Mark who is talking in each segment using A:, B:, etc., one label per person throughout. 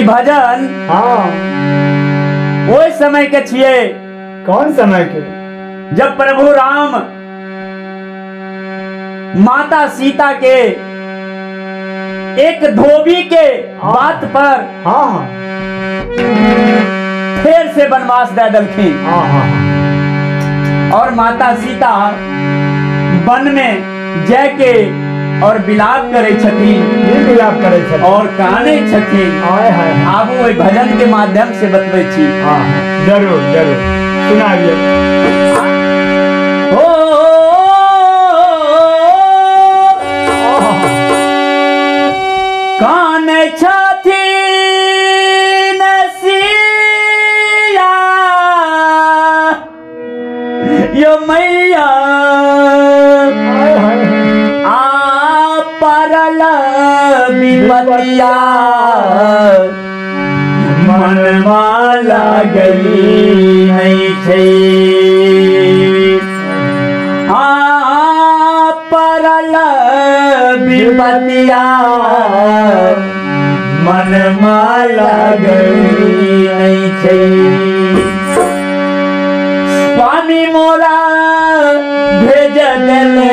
A: भजन
B: हाँ
A: वो समय के छिए।
B: कौन समय के?
A: जब प्रभु राम माता सीता के एक धोबी के बात पर
B: हाँ
A: फिर से वनवास दे दलखिन।
B: हाँ
A: और माता सीता वन में जाके और विलाप करे छथिन,
B: ये विलाप करे छथिन
A: और काने छथिन।
B: आए हाय
A: आबू ओहि भजन के माध्यम से बतबै छी।
B: हाँ जरूर जरूर सुनाइए।
A: ओ काने छथिन सिया यो मैया परल विपतिया मनवा लागई नहीं छे। परल विपतिया मनवा लागई नहीं छे। स्वामी मोरा भेज देले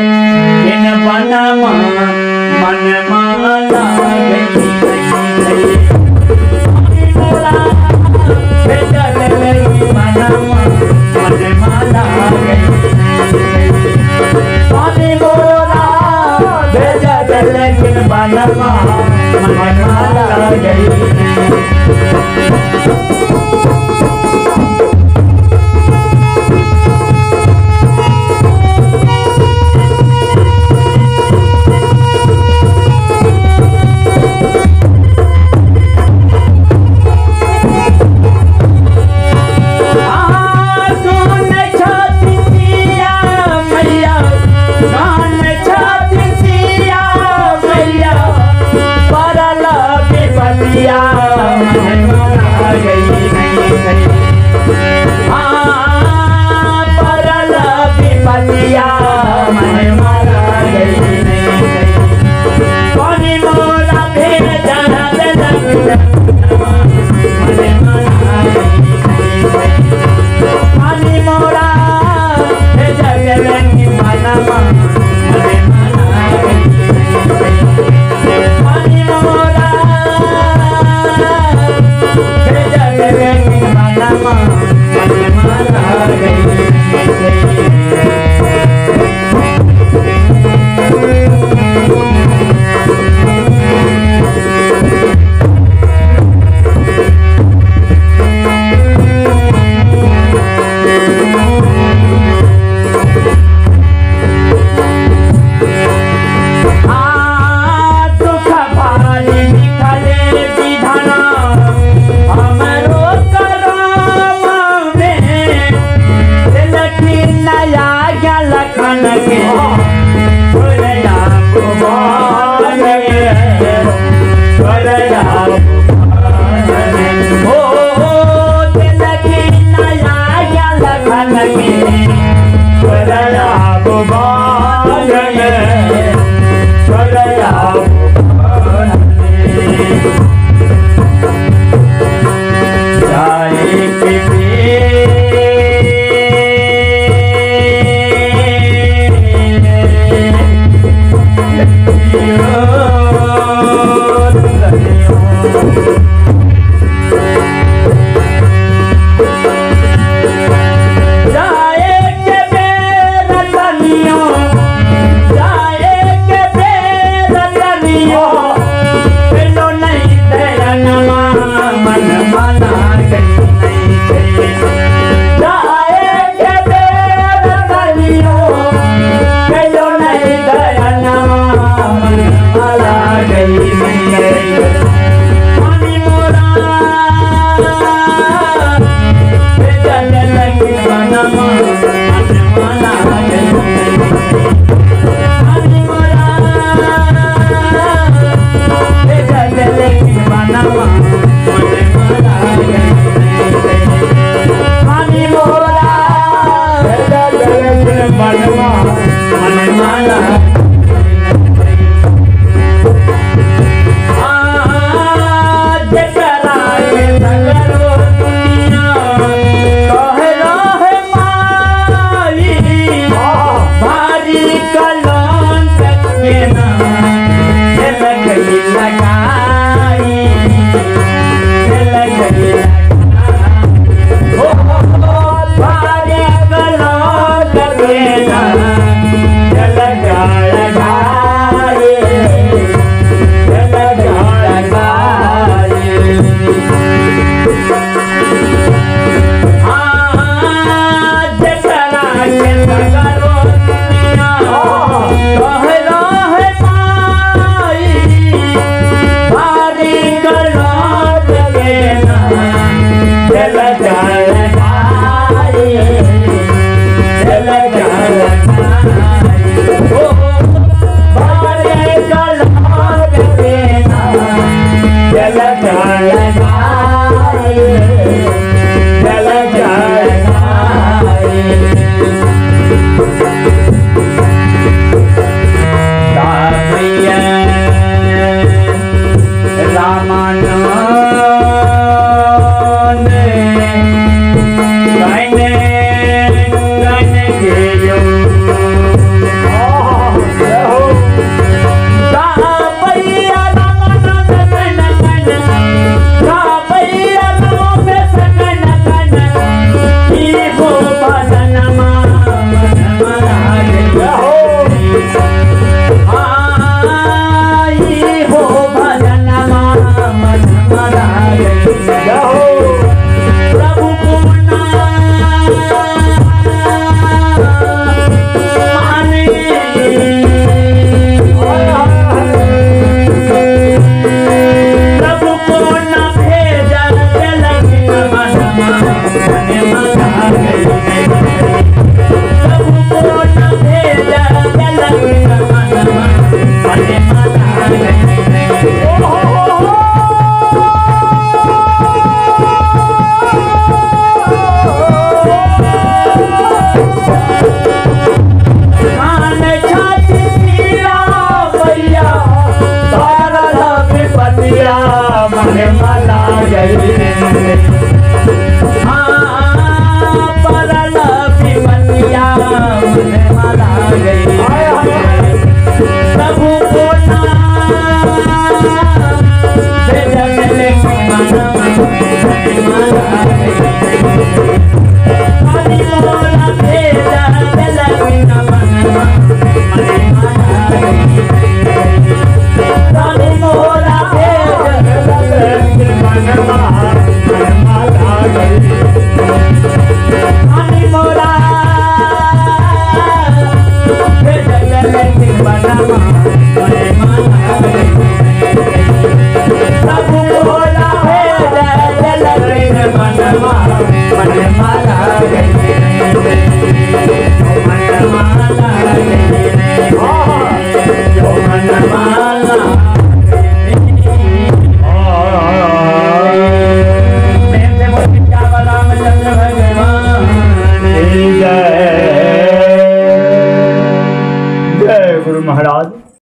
A: इन वनमा मनवा लागई नहीं छे। स्वामी मोरा भेज देले वनमा मनवा लागई नहीं छे। स्वामी मोरा भेज देले इन वनमा मनवा लागई नहीं छे।
C: Lagi